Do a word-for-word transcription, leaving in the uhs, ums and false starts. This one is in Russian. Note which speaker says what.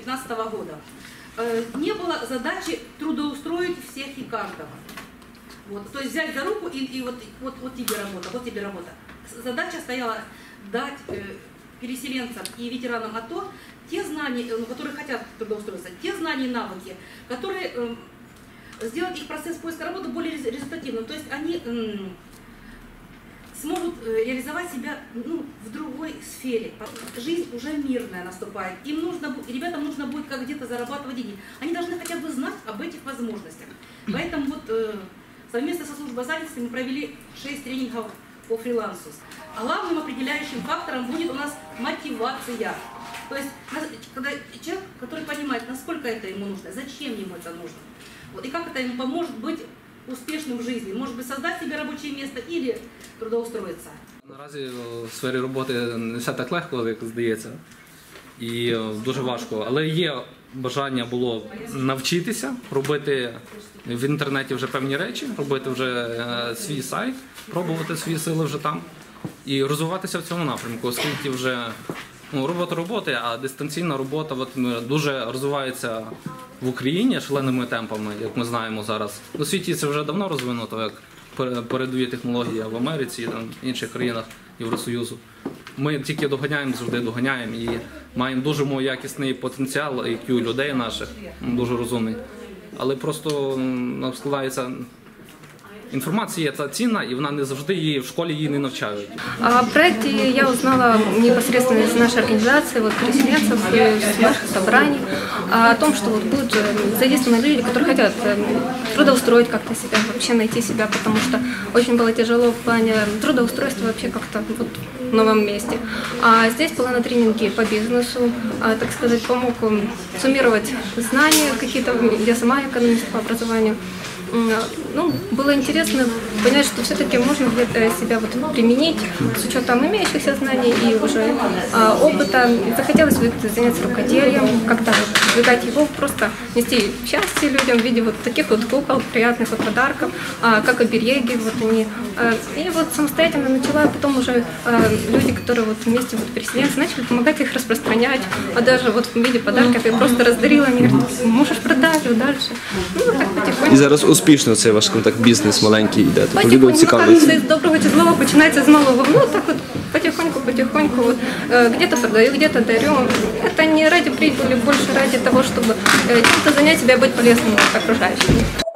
Speaker 1: пятнадцатого года. Не было задачи трудоустроить всех и каждого. Вот, то есть взять за руку и, и вот, вот, вот тебе работа, вот тебе работа. Задача стояла дать э, переселенцам и ветеранам АТО те знания, э, которые хотят трудоустроиться, те знания и навыки, которые э, сделают их процесс поиска работы более результативным. То есть они э, смогут э, реализовать себя ну, в другой сфере. Жизнь уже мирная наступает. Им нужно, ребятам нужно будет как где-то зарабатывать деньги. Они должны хотя бы знать об этих возможностях. Поэтому вот э, совместно со службой занятости мы провели шесть тренингов по фрилансу. А главным определяющим фактором будет у нас мотивация. То есть, когда человек, который понимает, насколько это ему нужно, зачем ему это нужно, вот, и как это ему поможет быть успішним в житті, може би создати собі робоче місце або трудоустроїтися.
Speaker 2: Наразі в сфері роботи не все так легко, як здається, і дуже важко, але є бажання було навчитися робити в інтернеті вже певні речі, робити вже свій сайт, пробувати свої сили вже там і розвиватися в цьому напрямку, оскільки вже ну, робота роботи, а дистанційна робота от, дуже розвивається в Україні шаленими темпами, як ми знаємо зараз. У світі це вже давно розвинуто, як передові технології в Америці і в інших країнах Євросоюзу. Ми тільки доганяємо, завжди доганяємо і маємо дуже якісний потенціал ай к'ю людей наших, дуже розумний. Але просто складається информация это ценна, и она не завжди її в школе її не навчають.
Speaker 3: О проекте я узнала непосредственно из нашей организации, вот, переселенцев, из наших собраний, о том, что вот будут задействованы люди, которые хотят трудоустроить как-то себя, вообще найти себя, потому что очень было тяжело в плане трудоустройства вообще как-то вот в новом месте. А здесь была на тренинге по бизнесу, так сказать, помог суммировать знания какие-то, я сама экономист по образованию. Ну, было интересно понять, что все-таки можно где-то себя вот применить с учетом имеющихся знаний и уже а, опыта. Захотелось вот заняться рукоделием, как-то вот продвигать его, просто нести счастье людям в виде вот таких вот кукол, приятных вот подарков, а, как обереги, вот они. А, и вот самостоятельно начала, а потом уже а, люди, которые вот вместе вот переселенцы, начали помогать их распространять, а даже вот в виде подарков я просто раздарила, они говорят, можешь продать его дальше. Ну, так потихоньку.
Speaker 4: Успішно цей ваш контакт бізнес маленький йде?
Speaker 3: Потихоньку, кажется, з доброго чи злого починається з малого. Ну, так вот, потихоньку-потихоньку, вот, где-то продаю, где-то дарю. Это не ради прибыли, больше ради того, чтобы чем-то занять себя и быть полезным окружающим.